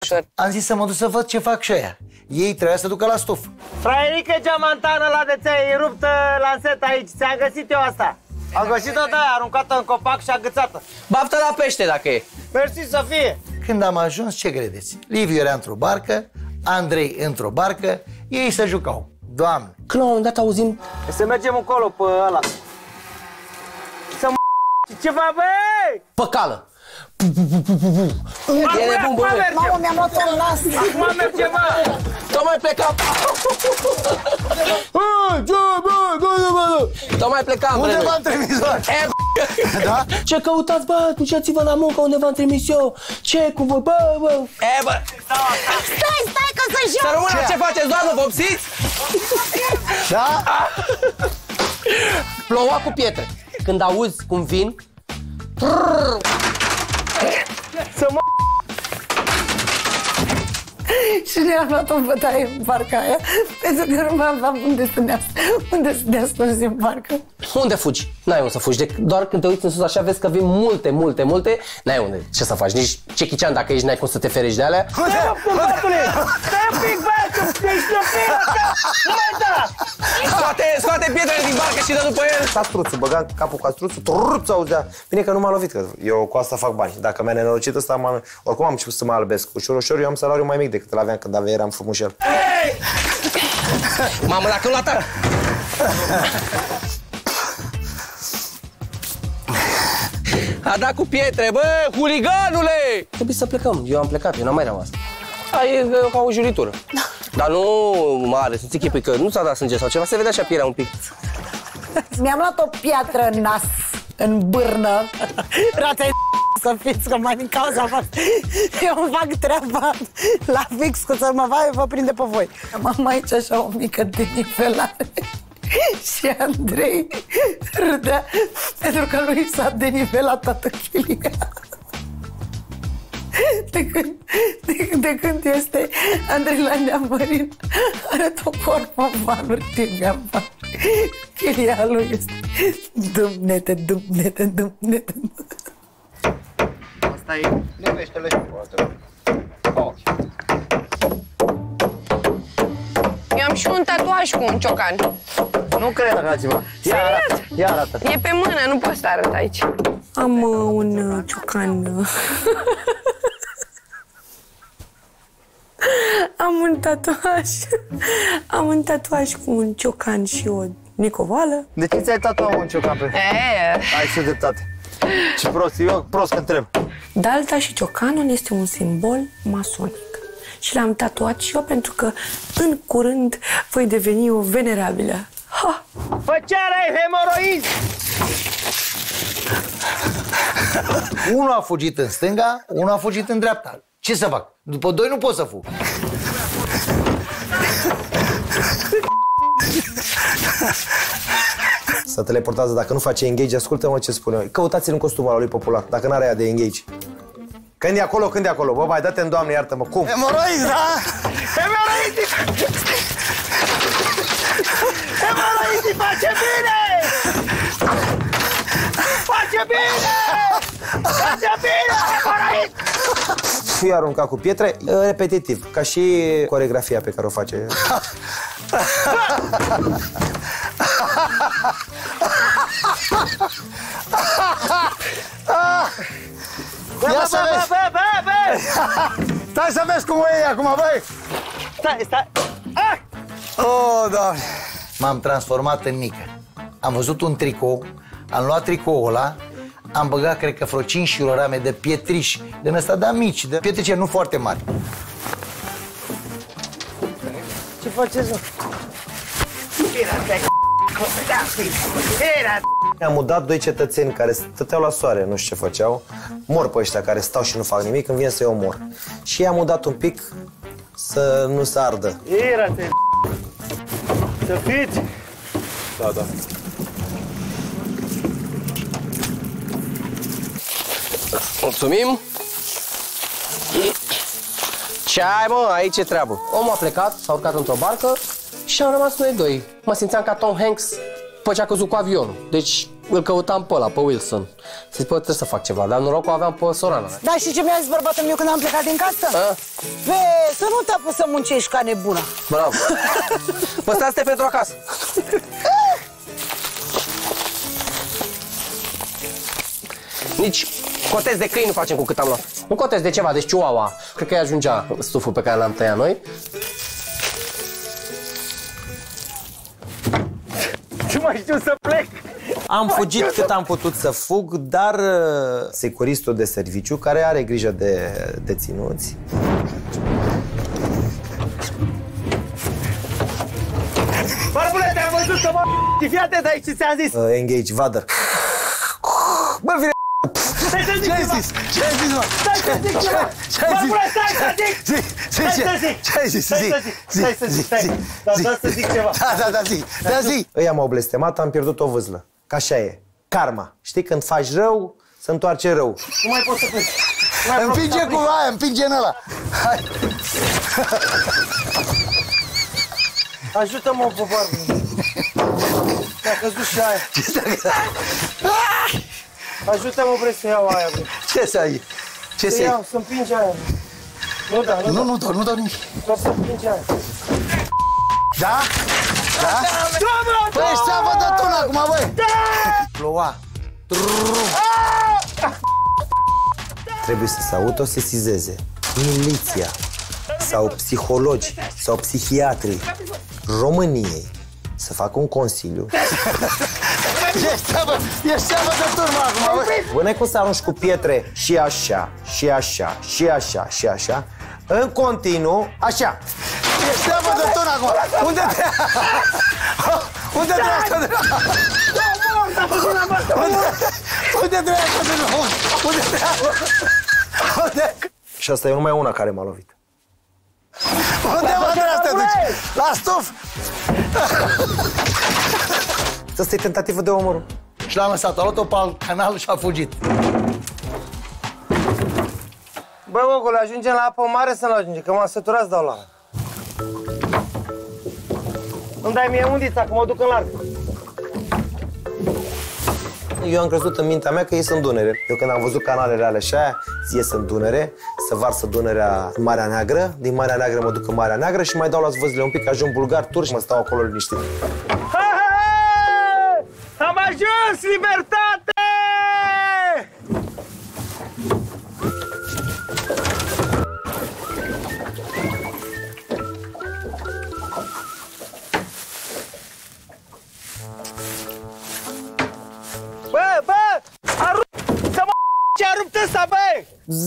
ușor. Am zis să mă duc să văd ce fac și aia. Ei trebuia să ducă la stuf. Fraierică geamantană la de ți-ai rupt lanseta aici. Ți-am găsit eu asta. Am găsit-o de aia, aruncată în copac și agățată. Baftă la pește dacă e. Mersi să fie. Când am ajuns, ce credeți? Liviu era într-o barcă, Andrei într-o barcă, ei se jucau. Doamne! Când la un moment dat auzim... Să mergem încolo pe ăla. Să mă... Ceva, băi! Pe cală. E nebun, bă. Mamă, mi-am luat un nas. Acum mergem, bă! Tocmai plecam. Tocmai plecam. Unde v-am trimis, bă? Da? Ce căutați, bă? Duceți-vă la muncă unde v-am trimis eu. Ce cu voi, bă? E, bă. Stai că să joc. Să rămână, ce faceți, doamnă? Vopsiți? Da? Ploua cu pietre. Când auzi cum vin... Să mă... Și ne-am luat o bătaie în barca aia, pentru că nu mai aveam unde să ne ascunzi în barcă. Unde fugi? N-ai unde să fugi. Doar când te uiți în sus așa vezi că vin multe. N-ai unde. Ce să faci? Nici Jackie Chan dacă ești n-ai cum să te ferești de alea. Stai un pic, bă, că ești o fie, nu mai da! Scoate pietrele din barcă și dă după el. Castruțul, băgam capul castruțul, truț, auzea. Bine că nu m-a lovit, că eu cu asta fac bani. Dacă mi-a nenorocit ăsta, oricum am început să mă albesc. Ușor, eu am salariu mai mic decât îl aveam când eram frumușel. Mamă, dacă nu atac! A dat cu pietre, bă, huliganule! Trebuie să plecăm, eu am plecat, eu n-am mai rămas. E ca o juritură. Dar nu mare, să-ți închipui că nu ți-a dat sânge sau ceva, se vedea așa pielea un pic. Mi-am luat o piatră în nas, în bârnă. Rația să fiți, că mai din cauza voastră. Eu îmi fac treaba la fix, cu să vă prinde pe voi. Am aici așa o mică denivelare. Și Andrei râdea pentru că lui s-a denivelat toată chilia. De când este Andrei la Neamărin, are tot corpul în valuri, tibia în valuri. Chilia lui este dumnete. Asta e numește-le. Eu am și un tatuaj cu un ciocan. Nu cred așa ceva. Ia arată. E pe mână, nu pot să arăt aici. Am un ciocan. Am un tatuaj cu un ciocan și o nicovală. De ce ți-ai tatuat un ciocan pe? Ai și dreptate. Ce prost, eu prost că întreb. Dalta și ciocanul este un simbol masonic. Și l-am tatuat și eu pentru că în curând voi deveni o venerabilă. Ha! Făceara-i hemoroizi! Unul a fugit în stânga, unul a fugit în dreapta. Ce să fac? După doi nu pot să fug. Să teleportează, dacă nu face engage, ascultă-mă ce spune. Căutați-l în costumul lui popular, dacă n-are aia de engage. Când e acolo, bă, vai, dă-te-n, Doamne, iartă-mă, cum? Hemoroizi, da? Hemoroizi! Hemoroizi, face bine! Face bine! Face bine, hemoroizi! Și arunca cu pietre, repetitiv, ca și coreografia pe care o face. Ia să vezi! Stai să vezi cum e acum, băi! Stai! Oh, Doamne! M-am transformat în mică. Am văzut un tricou, am luat tricoul ăla, am băgat, cred că, vreo 5 kilograme de pietriși, din ăsta, da, mici, de pietrice nu foarte mari. Ce faceți, mă? Am mutat doi cetățeni care stăteau la soare, nu știu ce făceau. Mor pe ăștia care stau și nu fac nimic, când vine să-i omor. Și i-am mutat un pic să nu se ardă. Ira-te, să fiți! Da. Mulțumim. Ce ai, mă? Aici e treabă. Omul a plecat, s-a urcat într-o barcă și am rămas noi doi. Mă simțeam ca Tom Hanks după ce a căzut cu avionul. Deci, îl căutam pe ăla, pe Wilson. Să-i bă, trebuie să fac ceva, dar norocul aveam pe sorana mea. Da, și ce mi-a zis bărbatul meu când am plecat din casă? Să nu te apuci să muncești ca nebuna. Bravo. Bă, stai pentru acasă. Nici cotez de câini nu facem cu cât am luat. Nu cotez de ceva, deci chihuahua. Cred că îi ajungea stuful pe care l-am tăiat noi. Nu mai știu să plec. Am fugit cât am putut să fug, dar securistul de serviciu, care are grijă de deținuți, Barbule, te-am văzut să mă... Fii atent aici ce ți-am zis. engage, vadăr. Bă, vine... Ce ai zis? Ce ai zis, mă? Stai să zic ceva! Barbule, stai să zic! Ce ai zis? Stai să zic ceva. Da, zi. Ăia m-au blestemat, am pierdut o vâzlă. Că așa e. Karma. Știi, când faci rău, se întoarce rău. Nu mai poți să pleci. Împinge cu aia, împinge în ăla. Hai. Ajută-mă, pe barbă. Mi-a căzut și aia. Ajută-mă, vrei să iau aia, bă. Ce să ai? Ce să iau, să împinge aia. Nu dau nimic. Doar să împinge aia. Da? Da? Băi, ești țeavă de tun acum, băi! Ploua. Trebuie să se autosesizeze miliția sau psihologi sau psihiatrii României să facă un consiliu. Ești țeavă de tun acum, băi! Bă, n-ai cum să arunci cu pietre și așa, și așa, și așa, și așa, în continuu, așa. Ești țeavă de tun acum! Unde te... Unde te-ai asta de... Unde te-ai asta de... Unde te-ai... Și asta e numai una care m-a lovit. Unde mă trebuie să te duci? La stuf! Asta e tentativă de omor. Și l-am lăsat, a luat-o pe canal și a fugit. Bă, Gogule, ajungem la apă mare să nu ajungem, că m-am săturat să dau la. Îmi dai mie undița, că mă duc în larg. Eu am crezut în mintea mea că ies în Dunăre. Eu când am văzut canalele alea și aia, ies în Dunăre, să varsă Dunărea în Marea Neagră, din Marea Neagră mă duc în Marea Neagră și mai dau la zvăzile un pic, ajung bulgar, turc și mă stau acolo liniștit. Am ajuns! Libertate! Bă! A rupt! Să mă... Ce-a rupt ăsta, bă!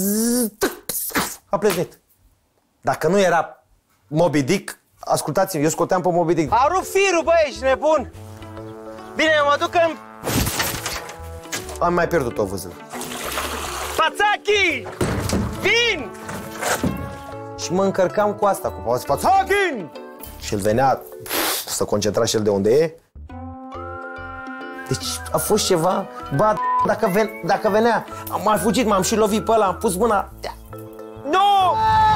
A pleznit. Dacă nu era Moby Dick, ascultați-mi, eu scoteam pe Moby Dick. A rupt firul, bă, ești nebun! Bine, mă duc în... Am mai pierdut o vâzlă. Pațachi! Vin! Și mă încărcam cu asta, cu Pațachi! Și el venea, să concentra și el de unde e. Deci a fost ceva, ba, dacă venea, am mai fugit, m-am și lovit pe ăla, am pus mâna. Nu!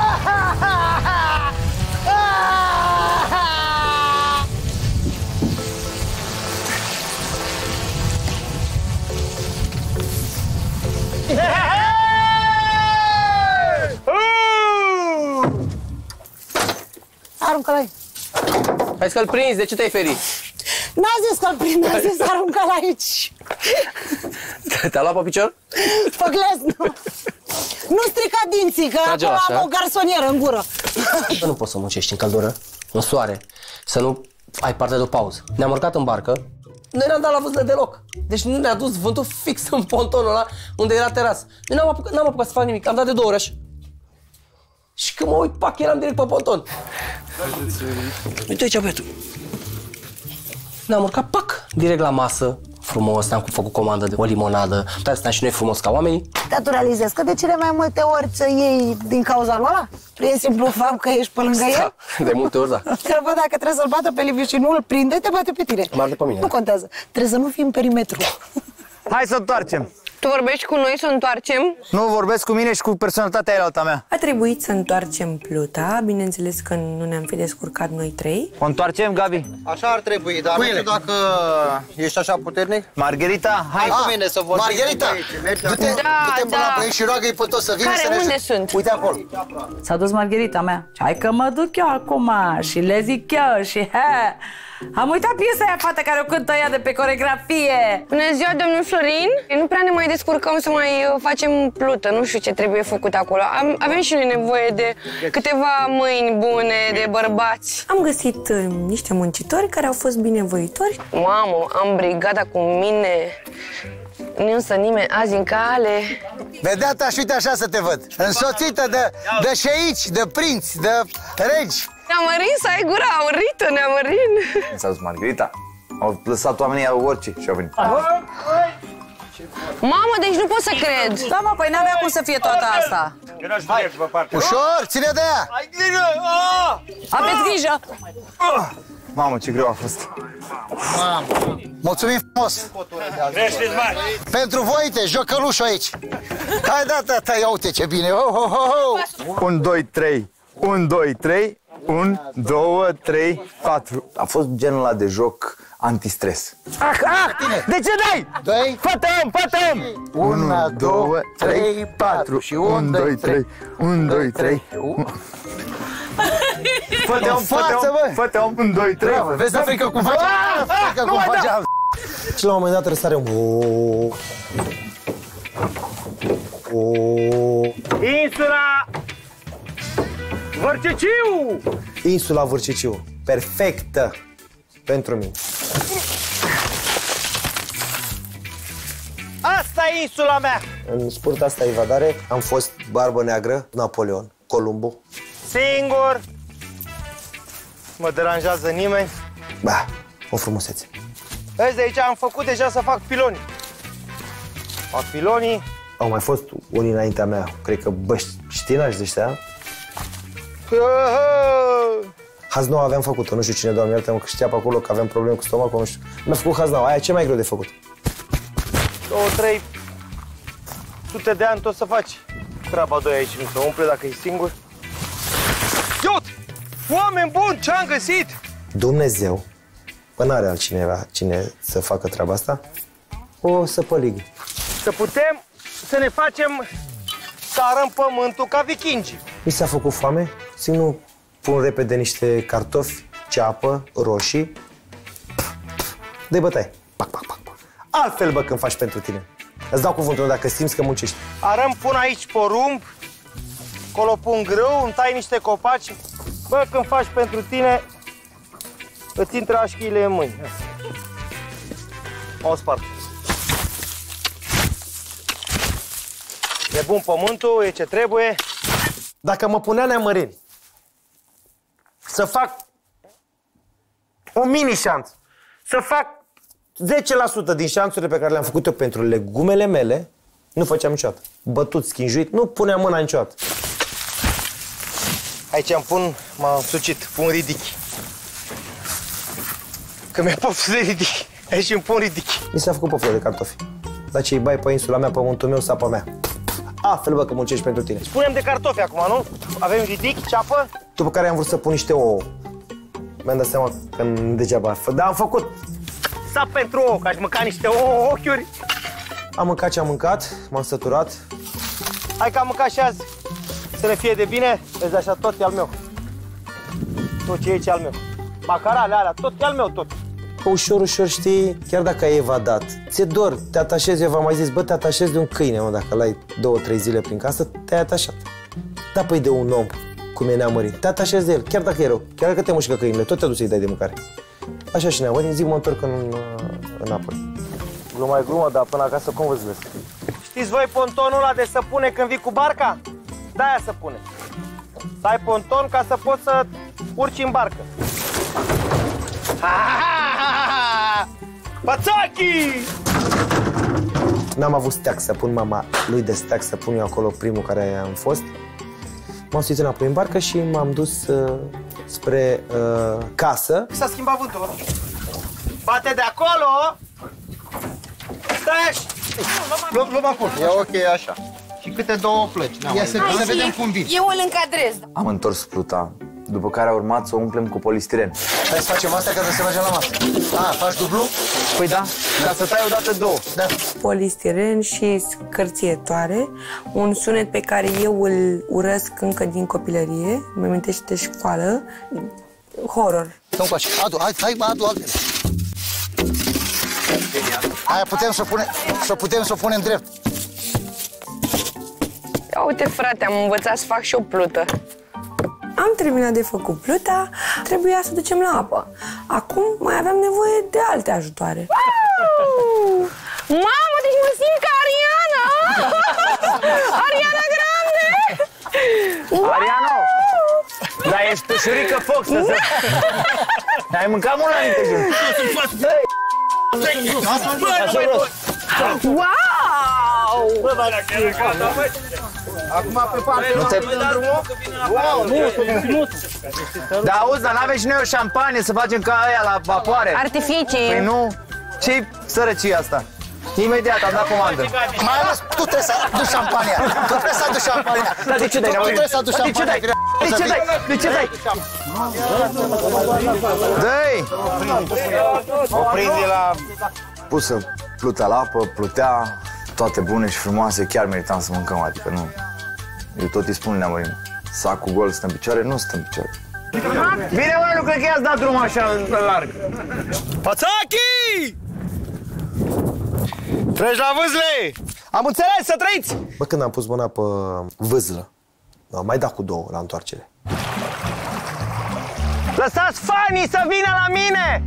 Aruncă-l aici. Hai să-l prinzi, de ce te-ai ferit? N-a zis că-l prind, a zis aruncă-l aici. Te-a luat pe picior? Făglez, nu. Nu strica dinții, că Trage-l acolo așa. am o garsonieră în gură. Nu poți să muncești în căldură, în soare, să nu ai parte de o pauză. Ne-am urcat în barcă, noi n-am dat la vâzle deloc. Deci nu ne-a dus vântul fix în pontonul ăla unde era terasă. Noi n-am apucat să fac nimic, am dat de 2 ori așa. Și când mă uit, pac, eram direct pe ponton. Uite aici, băiatul. Ne-am urcat, pac, direct la masă. Frumos, ne-am făcut comandă de o limonadă. Dar stăm și noi frumos ca oamenii. Naturalizez că de cele mai multe ori să iei din cauza lui ăla? Prin simplu fapt că ești pe lângă el? De multe ori, da. Că bă, dacă trebuie să-l bată pe Liviu și nu îl prinde, te bate pe tine. Mă arde pe mine. Nu contează. Trebuie să nu fii în perimetru. Hai să întoarcem. Tu vorbești cu noi să întoarcem? Nu, vorbesc cu mine și cu personalitatea aia alta mea. A trebuit să întoarcem pluta, bineînțeles că nu ne-am fi descurcat noi trei. O întoarcem, Gabi? Așa ar trebui, dar nu știu dacă ești așa puternic. Margherita, hai cu mine să vorbim. Margherita, du-te până la băieți și roagă-i pe toți să vină să ne... Unde sunt? Uite acolo. S-a dus Margherita mea. Hai că mă duc eu acum și le zic eu și he. Am uitat piesa aia, fată, care o cântă ea de pe coregrafie. Bună ziua, domnul Florin. Nu prea ne mai descurcăm să mai facem plută. Nu știu ce trebuie făcut acolo. Avem și noi nevoie de câteva mâini bune, de bărbați. Am găsit niște muncitori care au fost binevoitori. Mamă, am brigada cu mine. Nu însă nimeni azi în cale. Vedea-ta și uite așa să te văd. Însoțită de șeici, de prinți, de regi. Neamărin să ai gura aurită, Neamărin. S-a dus Margherita. Au lăsat oamenii orice și au venit. Mamă, deci nu pot să cred. Da, mă, păi n-avea cum să fie toată asta. Ușor, ține de ea. Aveți grijă. Mamă, ce greu a fost. Mulțumim frumos. Pentru voi, uite, jocălușul aici. Hai, da, ia uite ce bine. 1, 2, 3. 1, 2, 3. 1, 2, 3, 4. A fost genul ăla de joc antistres. De ce dai? 2. Fătăm! 1, 2, 3, 4. Și 1, 2, 3. 1, 2, 3. Fătăm! 1, 2, 3. Vezi de frică cum faceam? Și la un moment dat răsare Insula Vârciciu! Insula Vârciciu. Perfectă pentru mine. Asta e insula mea! În scurta asta evadare am fost Barbă Neagră, Napoleon, Columbo. Singur! Mă deranjează nimeni. Ba, o frumusețe. Vezi, de aici am făcut deja să fac piloni. Fac pilonii. Au mai fost unii înaintea mea, cred că băștinași de ăștia. Haznaua aveam făcut-o, nu știu cine, Doamne iartă-mă, că știa pe acolo că aveam probleme cu stomacul, nu știu. Mi-a făcut haznaua, aia ce mai greu de făcut? 2-3 sute de ani tot să faci treaba doi aici, nu se umple dacă e singur. Iot! Oameni buni, ce-am găsit? Dumnezeu, până are altcineva cine să facă treaba asta, o săpăligă. Să putem să ne facem să arăm pământul ca vikingii. Mi s-a făcut foame, zic nu pun repede niște cartofi, ceapă, roșii, dă-i bătaie, pac, pac, pac, pac. Altfel, bă, când faci pentru tine. Îți dau cuvântul dacă simți că muncești. Arăm, pun aici porumb, acolo pun grâu, îmi tai niște copaci. Bă, când faci pentru tine, îți intră așchiile în mâini. O spart. E bun pământul, e ce trebuie. Dacă mă punea Neamărin Să fac o mini-șanț. să fac 10% din șanțurile pe care le-am făcut eu pentru legumele mele, nu făceam niciodată. Bătut, schinjuit, nu puneam mâna niciodată. Aici m-am sucit, pun ridichi. Că mi-a poftă de ridichi. Aici îmi pun ridichi. Mi s-a făcut poftă de cartofi. Dar ce-i bai pe insula mea, pământul meu, sapa mea. Altfel, bă, că muncești pentru tine. Spunem de cartofi acum, nu? Avem ridichi, ceapă. După care am vrut să pun niște ouă. Mi-am dat seama că degeaba. Dar am făcut. Sap pentru ouă, că aș mânca niște ouă, ochiuri. Am mâncat ce am mâncat, m-am săturat. Hai că am mâncat și azi. Să ne fie de bine. Vezi, așa, tot e al meu. Tot ce e aici e al meu. Macarale alea, tot e al meu, tot. Că ușor, ușor, știi, chiar dacă ai evadat, ți-e dor, te atașezi, eu v-am mai zis, bă, te atașezi de un câine, mă, dacă l-ai 2-3 zile prin casă, te-ai atașat. Da, păi de un om, cum e Neamărin, te atașezi de el, chiar dacă e rău, chiar dacă te mușcă câinile, tot te duci să-i dai de mâncare. Așa și Neamărin, zic, mă întorc înapoi. Gluma e glumă, dar până acasă cum vă zilesc? Știți voi pontonul ăla de săpune când vii cu barca? De-aia săpune. Să ai ponton ca să poți să urci în barcă. Pațachi! N-am avut steag să pun, mama lui de steag să pun eu acolo primul care am fost. M-am suit înapoi în barcă și m-am dus spre casă. S-a schimbat vântul. Bate de acolo! Stai! Luăm acolo. E ok așa. Și câte două plăci. Ia să vedem cum vin. Eu îl încadrez. Am întors pluta, după care a urmat să o umplem cu polistiren. Hai să facem asta ca să mergem la masă. Faci dublu? Păi da, ca să tai odată două. Da. Polistiren și scârțietoare, un sunet pe care eu îl urăsc încă din copilărie, mă amintește de școală, horror. Nu-mi place. Hai, adu altele. Aia putem să o punem drept. Ia uite, frate, am învățat să fac și o plută. Am terminat de făcut pluta, trebuia să ducem la apă. Acum mai aveam nevoie de alte ajutoare. Mamă, deci mă simt ca Ariana! Ariana Grande! Ariano! Dar ești ușurică foc să se... Ai mâncat mult la Nintejun. Wow! Acum pe parte. Da, auzi, dar n-avem și noi o șampanie să facem ca aia la vapoare. Artificii. Păi nu? Ce-i sărăcie asta? Imediat am dat comandă. Mai ales tu trebuie să aduci șampania. Tu trebuie să aduci șampania. Dar de ce dai? Tu trebuie să aduci șampania. De ce dai? De ce dai? Dă-i! O prinde la... Pusă pluta la apă, plutea, toate bune și frumoase, chiar meritam să mâncăm, adică nu. Eu tot îi spun Neamărin, sacul gol stă în picioare, nu stă în picioare. Bine, mă, nu cred că i-ați dat drumul așa larg. Pațachi! Treci la vâzle! Am înțeles, să trăiți! Bă, când am pus mâna pe vâzlă, am mai dat cu două la întoarcere. Lăsați fanii să vină la mine!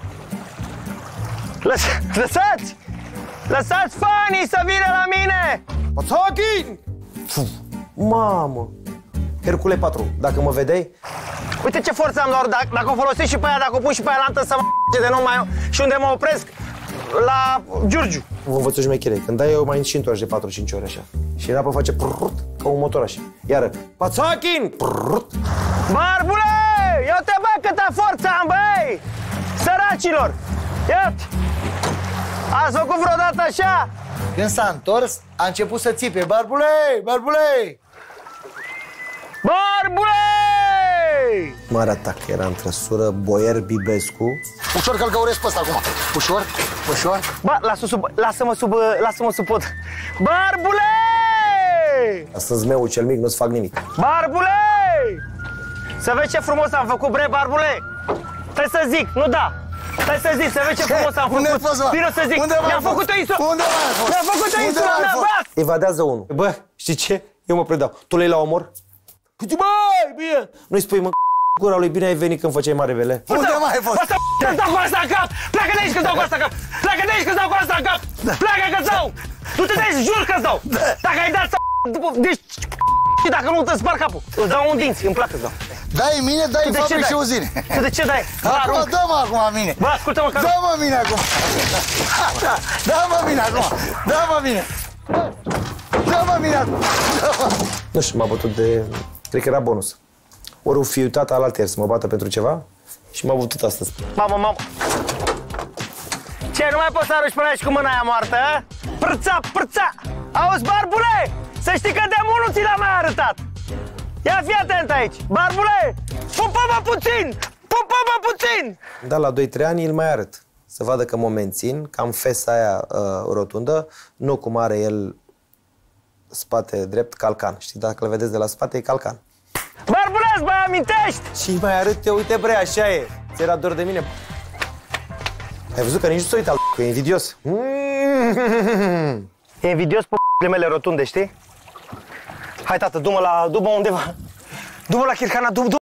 Lăsați! Lăsați fanii să vină la mine! Pațachi! Mamă! Hercule 4, dacă mă vedeai, uite ce forță am doar, dacă o folosesc și pe aia, dacă o pun și pe aia lantă să mă de nu mai... Și unde mă opresc? La Giurgiu. Vă învăț o șmecherie. Când dai eu mai și întorci de 4-5 ori așa. Și în apă face prrrt, ca un motor așa. Iară, Pațachin! Prrrt. Barbule! Eu te bă câtă forță am, băi! Săracilor! Iată! Ați făcut vreodată așa? Când s-a întors, a început să țipe. Barbule! Barbule! Barbule! Mare atac, era în trăsură, Boier Bibescu. Ușor că-l găuresc pe ăsta acum. Ușor, ușor. Ba, lasă-mă sub pod. Barbule! Asta-s meu cel mic, nu-ți fac nimic. Barbule! Să vezi ce frumos am făcut, bre, Barbule! Trebuie să zic, nu da! Stai să zic, să vezi ce frumos am făcut. Vino să zic, mi-am făcut o insulă! Unde mai ai fost? Mi-am făcut o insulă, mi-am băgat! Evadează unul. Bă, știi ce? Eu mă predau. Tu le-ai la omor? Băi, bine! Nu-i spui, mă, gura lui, bine ai venit când făceai marevele. Unde mai ai fost? Că-ți dau cu asta în cap! Pleacă de aici că-ți dau cu asta în cap! Pleacă de aici că-ți dau cu asta în cap! Pleacă că-ți dau! Du-te de aici, jur că-ți dau! Dacă ai dat după... Deci... Și dacă nu, îți spar capul. Îți dau un dinți, îmi plac că-ți dau. Dai mine, dai fabrici și uzine. Tu de ce dai? Acum dă-mă acum mine. Bă, ascultă-mă că... Dă-mă mine acum. Dă-mă mine acum. Dă-mă mine. Dă-mă mine acum. Nu știu, m-a bătut de... Cred că era bonus. Ori o fi uitat alaltăieri să mă bată pentru ceva și m-a bătut astăzi. Mamă! Ce, nu mai poți să arunci până aici cu mâna aia moartă, a? Prța! Auzi, Barbule! Să știi că de mult nu ți l-am mai arătat! Ia fi atent aici! Barbule! Pupă-mă puțin! Da, la 2-3 ani îl mai arăt. Să vadă că mă mențin, că am fesa aia rotundă, nu cum are el spate drept, calcan. Știi, dacă îl vedeți de la spate, e calcan. Barbuleț, bă, amintești? Și mai arăt eu, uite, bre, așa e. Ți era dor de mine. Ai văzut că nici nu s-o uita, că e invidios. E invidios pe mele rotunde, știi? Hai, tată, du-mă undeva. Du-mă la Chirhana,